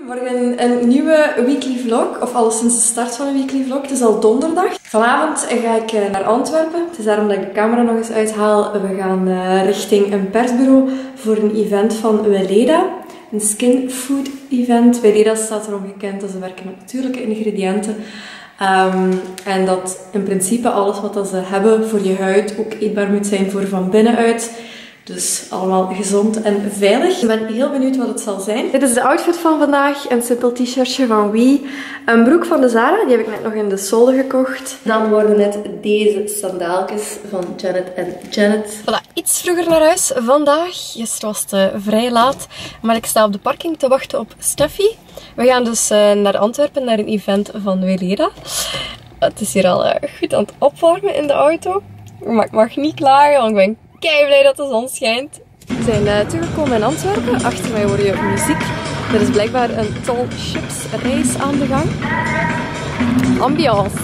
Morgen een nieuwe weekly vlog, of alleszins de start van een weekly vlog. Het is al donderdag. Vanavond ga ik naar Antwerpen. Het is daarom dat ik de camera nog eens uithaal. We gaan richting een persbureau voor een event van Weleda. Een skin food event. Weleda staat erom gekend dat ze werken met natuurlijke ingrediënten. En dat in principe alles wat ze hebben voor je huid ook eetbaar moet zijn voor van binnenuit. Dus allemaal gezond en veilig. Ik ben heel benieuwd wat het zal zijn. Dit is de outfit van vandaag. Een simpel t-shirtje van Wie. Een broek van de Zara. Die heb ik net nog in de solde gekocht. Dan worden net deze sandaaltjes van Janet & Janet. Voilà, iets vroeger naar huis vandaag. Gisteren was het vrij laat. Maar ik sta op de parking te wachten op Steffi. We gaan dus naar Antwerpen, naar een event van Weleda. Het is hier al goed aan het opwarmen in de auto. Maar ik mag niet klagen, want ik ben kei blij dat de zon schijnt. We zijn toegekomen in Antwerpen. Achter mij hoor je muziek. Er is blijkbaar een Tall Ships race aan de gang. Ambiance.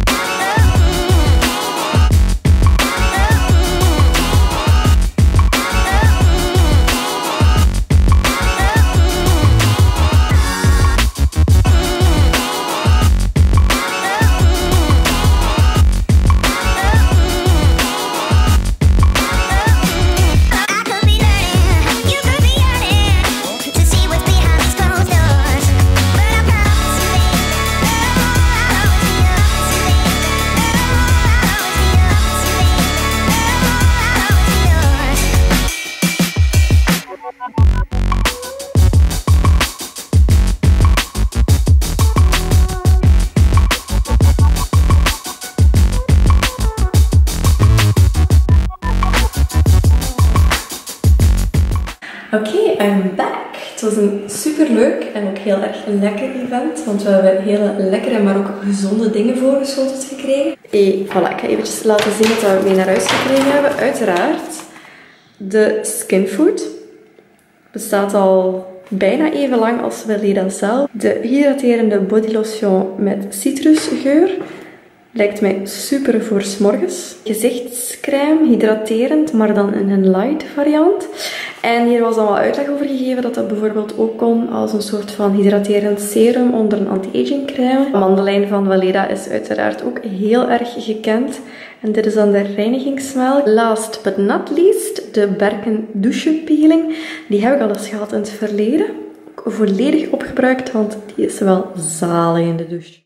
Oké, I'm back. Het was een super leuk en ook heel erg lekker event, want we hebben hele lekkere, maar ook gezonde dingen voorgeschoteld gekregen. Voilà, ik ga eventjes laten zien wat we mee naar huis gekregen hebben. Uiteraard, de skinfood bestaat al bijna even lang als Weleda zelf. De hydraterende bodylotion met citrusgeur. Lijkt mij super voor 's morgens. Gezichtscrème, hydraterend, maar dan in een light variant. En hier was dan wel uitleg over gegeven dat dat bijvoorbeeld ook kon als een soort van hydraterend serum onder een anti-aging crème. De mandelijn van Weleda is uiteraard ook heel erg gekend. En dit is dan de reinigingsmelk. Last but not least, de Berken douche peeling. Die heb ik al eens gehad in het verleden. Ook volledig opgebruikt, want die is wel zalig in de douche.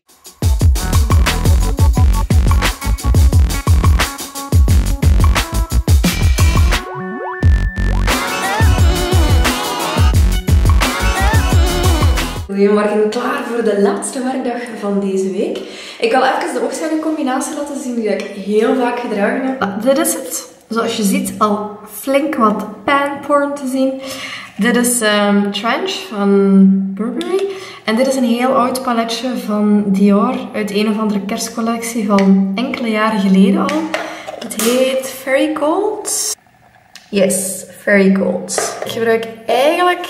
Goedemorgen, klaar voor de laatste werkdag van deze week. Ik wil even de oogschaduwcombinatie laten zien die ik heel vaak gedragen heb. Dit is het. Zoals je ziet al flink wat panporn te zien. Dit is Trench van Burberry. En dit is een heel oud paletje van Dior uit een of andere kerstcollectie van enkele jaren geleden al. Het heet Fairy Gold. Yes, Fairy Gold. Ik gebruik eigenlijk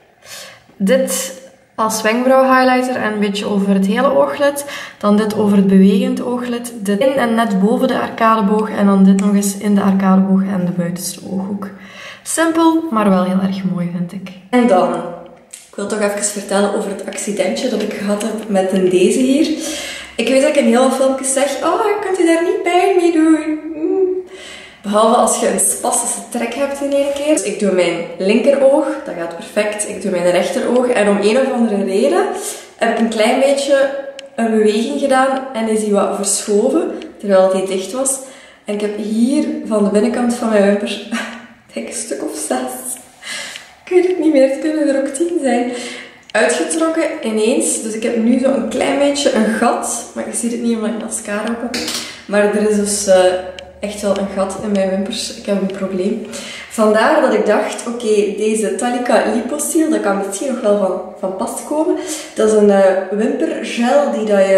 dit als wenkbrauw highlighter en een beetje over het hele ooglid. Dan dit over het bewegend ooglid. Dit in en net boven de arcadeboog. En dan dit nog eens in de arcadeboog en de buitenste ooghoek. Simpel, maar wel heel erg mooi vind ik. En dan, ik wil toch even vertellen over het accidentje dat ik gehad heb met deze hier. Ik weet dat ik in heel veel filmpjes zeg, oh, kunt u daar niet pijn mee doen? Behalve als je een spastische trek hebt in één keer. Dus ik doe mijn linkeroog, dat gaat perfect. Ik doe mijn rechteroog en om een of andere reden heb ik een klein beetje een beweging gedaan en is die wat verschoven, terwijl die dicht was. En ik heb hier van de binnenkant van mijn wimper, denk een stuk of 6, ik weet het niet meer, het kunnen er ook 10 zijn, uitgetrokken ineens. Dus ik heb nu zo een klein beetje een gat, maar je ziet het niet omdat ik mascara op heb. Maar er is dus echt wel een gat in mijn wimpers. Ik heb een probleem. Vandaar dat ik dacht, oké, deze Talika Liposeal, dat kan misschien nog wel van pas komen. Dat is een wimpergel die dat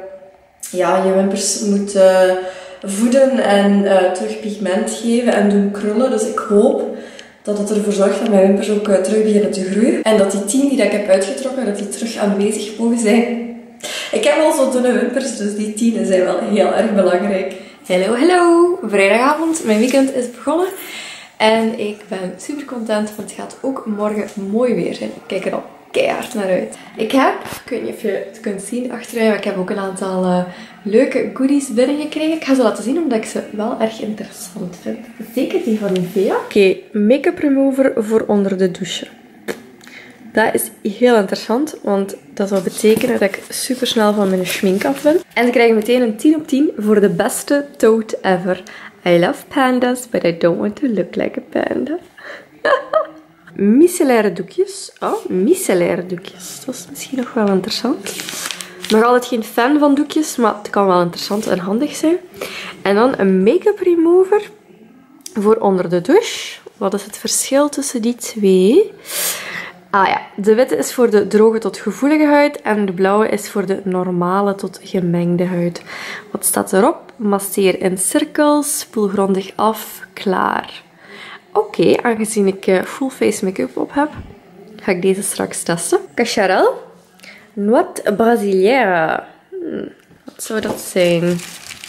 je wimpers moet voeden en terug pigment geven en doen krullen. Dus ik hoop dat het ervoor zorgt dat mijn wimpers ook terug beginnen te groeien. En dat die 10 die ik heb uitgetrokken, dat die terug aanwezig mogen zijn. Ik heb al zo dunne wimpers, dus die 10 zijn wel heel erg belangrijk. Hallo, hallo! Vrijdagavond, mijn weekend is begonnen. En ik ben super content, want het gaat ook morgen mooi weer zijn. Ik kijk er al keihard naar uit. Ik weet niet of je het kunt zien achter mij, maar ik heb ook een aantal leuke goodies binnengekregen. Ik ga ze laten zien omdat ik ze wel erg interessant vind. Zeker die van Nivea. Oké, make-up remover voor onder de douche. Dat is heel interessant, want dat zou betekenen dat ik super snel van mijn schmink af ben. En ze krijgen meteen een 10 op 10 voor de beste tote ever. I love pandas, but I don't want to look like a panda. Micellaire doekjes. Oh, micellaire doekjes. Dat is misschien nog wel interessant. Nog altijd geen fan van doekjes, maar het kan wel interessant en handig zijn. En dan een make-up remover voor onder de douche. Wat is het verschil tussen die twee? Ah ja, de witte is voor de droge tot gevoelige huid en de blauwe is voor de normale tot gemengde huid. Wat staat erop? Masseer in cirkels, spoel grondig af, klaar. Oké, aangezien ik full face make-up op heb, ga ik deze straks testen. Cacharel Noix Brasileira. Wat zou dat zijn?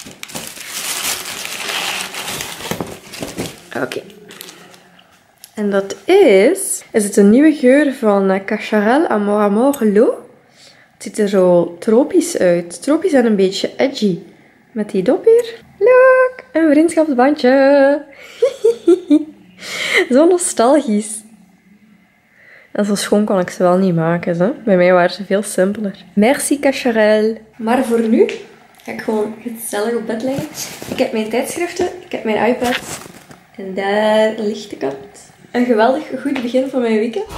Oké. En dat is het een nieuwe geur van Cacharel Amor Amor L'Eau. Het ziet er zo tropisch uit. Tropisch en een beetje edgy. Met die dop hier. Look, een vriendschapsbandje. Zo nostalgisch. En zo schoon kon ik ze wel niet maken. Zo. Bij mij waren ze veel simpeler. Merci Cacharel. Maar voor nu ga ik gewoon gezellig op bed liggen. Ik heb mijn tijdschriften, ik heb mijn iPad. En daar ligt de kat. Een geweldig goed begin van mijn weekend.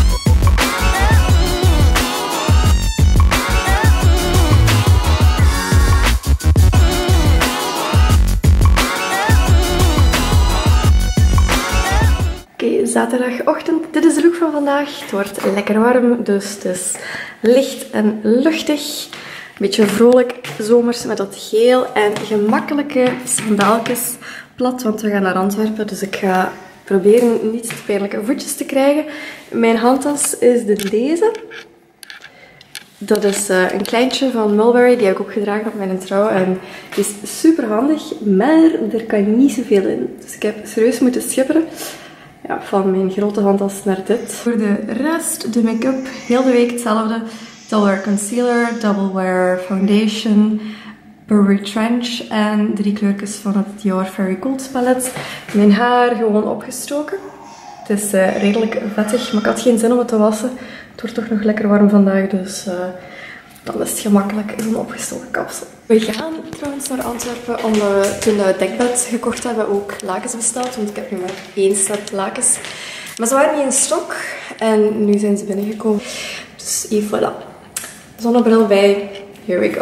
Oké, zaterdagochtend. Dit is de look van vandaag. Het wordt lekker warm, dus het is licht en luchtig. Een beetje vrolijk zomers met dat geel en gemakkelijke sandaaltjes. Plat, want we gaan naar Antwerpen, dus ik ga proberen niet te pijnlijke voetjes te krijgen. Mijn handtas is deze. Dat is een kleintje van Mulberry, die heb ik ook gedragen op mijn trouw. En die is super handig, maar er kan niet zoveel in. Dus ik heb serieus moeten schipperen. Ja, van mijn grote handtas naar dit. Voor de rest, de make-up, heel de week hetzelfde. Double Wear Concealer, Double Wear Foundation, Burberry Trench en 3 kleurtjes van het Dior Fairy Gold palet. Mijn haar gewoon opgestoken. Het is redelijk vettig, maar ik had geen zin om het te wassen. Het wordt toch nog lekker warm vandaag, dus dan is het gemakkelijk zo'n opgestoken kapsel. We gaan trouwens naar Antwerpen omdat we toen we het dekbed gekocht hebben ook lakens besteld. Want ik heb nu maar 1 set lakens. Maar ze waren niet in stok en nu zijn ze binnengekomen. Dus voilà. Zonnebril bij. Here we go.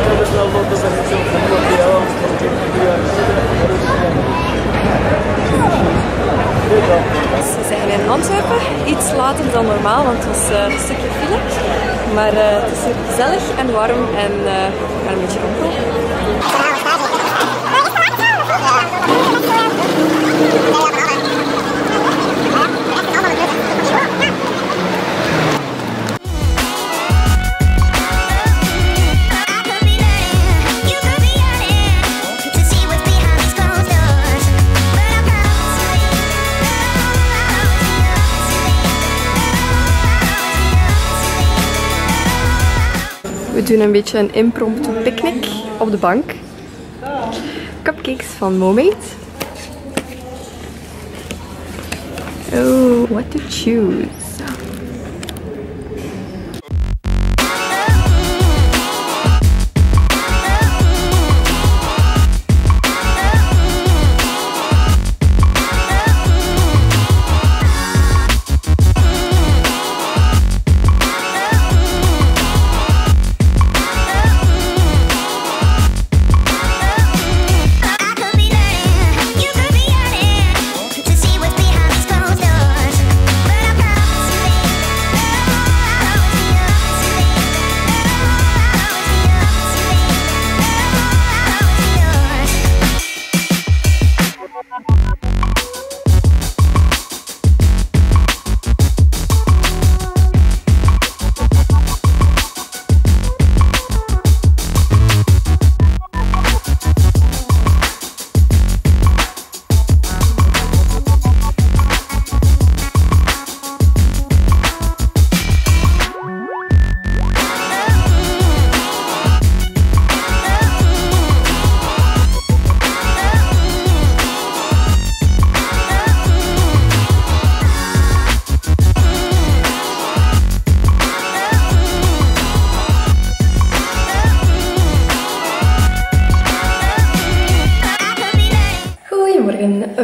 We zijn in Antwerpen, iets later dan normaal, want het was een stukje file. Maar het is hier gezellig en warm en we gaan een beetje rondlopen. We doen een beetje een impromptu picknick op de bank. Cupcakes van Momate. Oh, what to choose.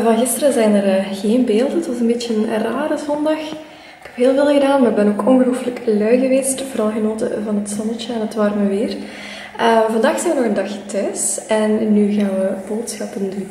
Van gisteren zijn er geen beelden. Het was een beetje een rare zondag. Ik heb heel veel gedaan, maar ik ben ook ongelooflijk lui geweest. Vooral genoten van het zonnetje en het warme weer. Vandaag zijn we nog een dagje thuis en nu gaan we boodschappen doen.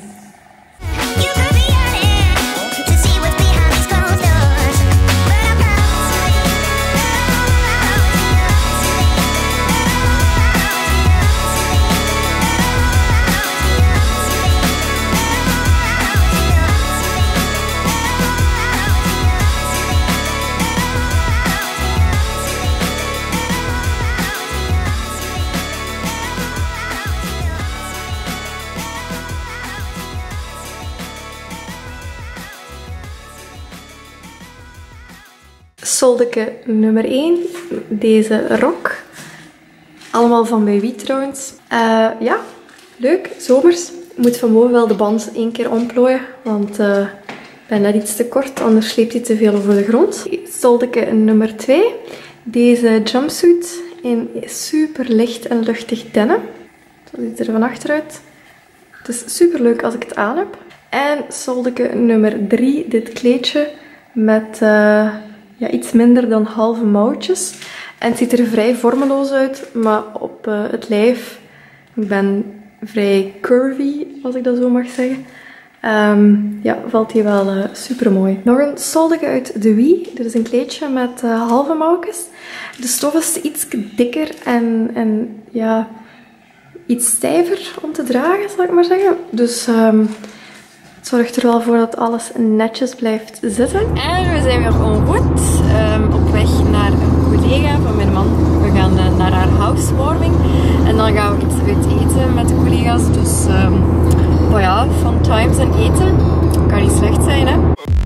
Soldeke nummer 1, deze rok. Allemaal van bij Wie trouwens. Ja, leuk, zomers. Ik moet vanmorgen wel de band 1 keer omplooien, want ik ben net iets te kort, anders sleept hij te veel over de grond. Soldeke nummer 2, deze jumpsuit in super licht en luchtig denim. Zo ziet het er van achteruit. Het is super leuk als ik het aan heb. En soldeke nummer 3, dit kleedje met... ja, iets minder dan halve mouwtjes. En het ziet er vrij vormeloos uit, maar op het lijf, ik ben vrij curvy, als ik dat zo mag zeggen. Ja, valt die wel super mooi. Nog een soldeke uit de Wie. Dit is een kleedje met halve mouwtjes. De stof is iets dikker en ja, iets stijver om te dragen, zal ik maar zeggen. Dus... het zorgt er wel voor dat alles netjes blijft zitten. En we zijn weer en route. Op weg naar een collega van mijn man. We gaan naar haar housewarming. En dan gaan we iets uit eten met de collega's. Dus ja, fun times en eten. Kan niet slecht zijn, hè.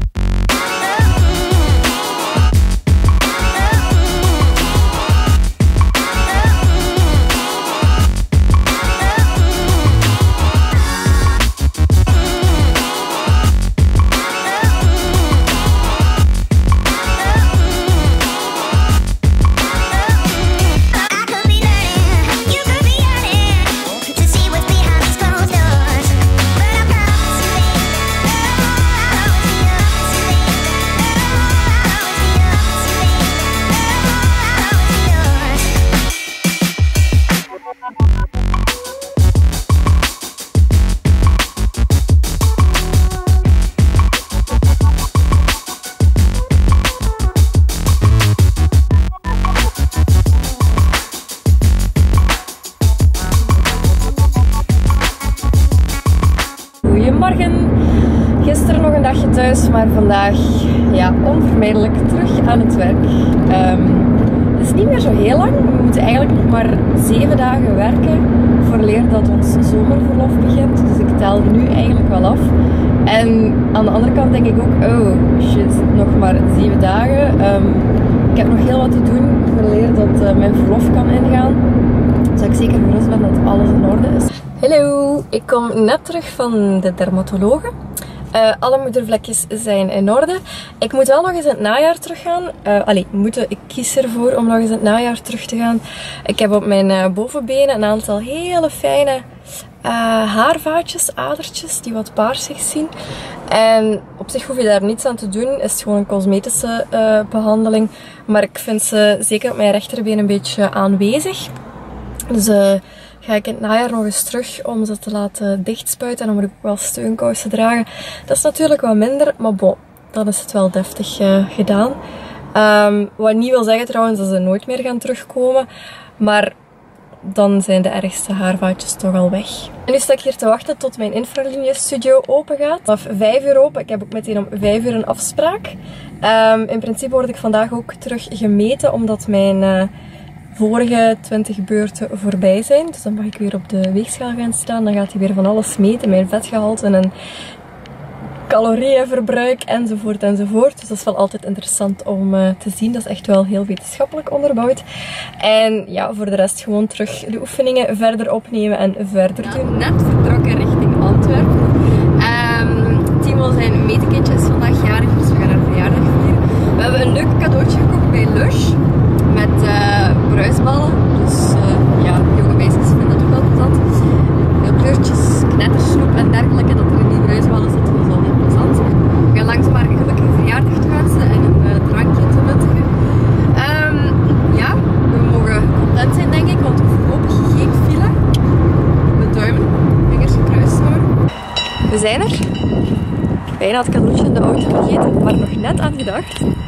Goedemorgen. Gisteren nog een dagje thuis, maar vandaag ja, onvermijdelijk terug aan het werk. Het is niet meer zo heel lang. We moeten eigenlijk nog maar 7 dagen werken vooraleer dat ons zomerverlof begint. Dus ik tel nu eigenlijk wel af. En aan de andere kant denk ik ook, oh shit, nog maar 7 dagen. Ik heb nog heel wat te doen vooraleer dat mijn verlof kan ingaan. Zodat ik zeker gerust ben dat alles in orde is. Hallo, ik kom net terug van de dermatologe. Alle moedervlekjes zijn in orde. Ik moet wel nog eens in het najaar teruggaan. Ik kies ervoor om nog eens in het najaar terug te gaan. Ik heb op mijn bovenbenen een aantal hele fijne haarvaatjes, adertjes die wat paarsig zien. En op zich hoef je daar niets aan te doen. Is het gewoon een cosmetische behandeling. Maar ik vind ze zeker op mijn rechterbeen een beetje aanwezig. Dus ga ik in het najaar nog eens terug om ze te laten dichtspuiten. En dan moet ik ook wel steunkousen dragen. Dat is natuurlijk wat minder, maar bon, dan is het wel deftig gedaan. Wat niet wil zeggen trouwens dat ze nooit meer gaan terugkomen. Maar dan zijn de ergste haarvaatjes toch al weg. En nu sta ik hier te wachten tot mijn infralinie-studio open gaat. Vanaf 5 uur open. Ik heb ook meteen om 5 uur een afspraak. In principe word ik vandaag ook terug gemeten, omdat mijn... vorige 20 beurten voorbij zijn. Dus dan mag ik weer op de weegschaal gaan staan. Dan gaat hij weer van alles meten. Mijn vetgehalte en calorieënverbruik enzovoort enzovoort. Dus dat is wel altijd interessant om te zien. Dat is echt wel heel wetenschappelijk onderbouwd. En ja, voor de rest gewoon terug de oefeningen verder opnemen en verder doen. Net vertrokken richting Antwerpen. Timo zijn metekindje is vandaag jarig, dus we gaan haar verjaardag vieren. We hebben een leuk cadeautje gekocht bij Lush. Met bruisballen. Dus ja, jonge meisjes vinden dat ook wel plezant. Veel kleurtjes, knettersnoep en dergelijke dat er in die bruisballen zit. Dus al die zijn er. Bijna het cadeautje in de auto vergeten, maar nog net aan gedacht.